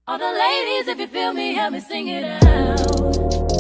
All the ladies, if you feel me, help me sing it out.